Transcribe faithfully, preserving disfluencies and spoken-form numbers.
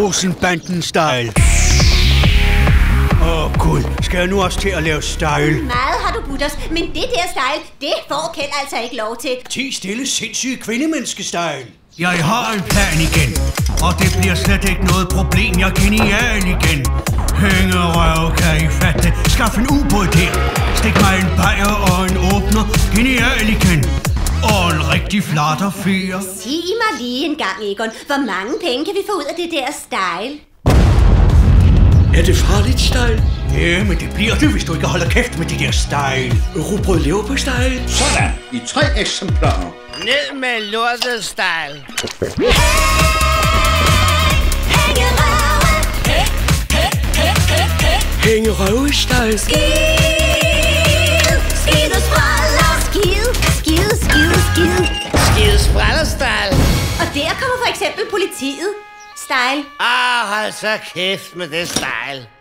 Olsenbanden-style. Åh, oh, Gud. Skal jeg nu også til at lave style? Meget har du budt os, men det der style, det får Kjeld altså ikke lov til. Ti stille, sindssyge kvindemenneske-style. Jeg har en plan igen, og det bliver slet ikke noget problem. Jeg er genial igen. Hængerøv, kan I fatte? Skaff en ubåd der. Stik mig en bajer og en åbner. Genial igen. Og en rigtig flatterfer. Sig mig lige en gang, Egon. Hvor mange penge kan vi få ud af det der style? Er det farligt, style? Ja, men det bliver det, hvis du ikke holder kæft med det der style. Rugbrød lever på style. Sådan, i tre eksemplarer. Ned med lortet style. Hængerøve style. Skid, skid, spræller, skid, skid, skid, skid. Skide spræller style. Og der kommer for eksempel politiet. Style. Ah, hold så kæft med det style.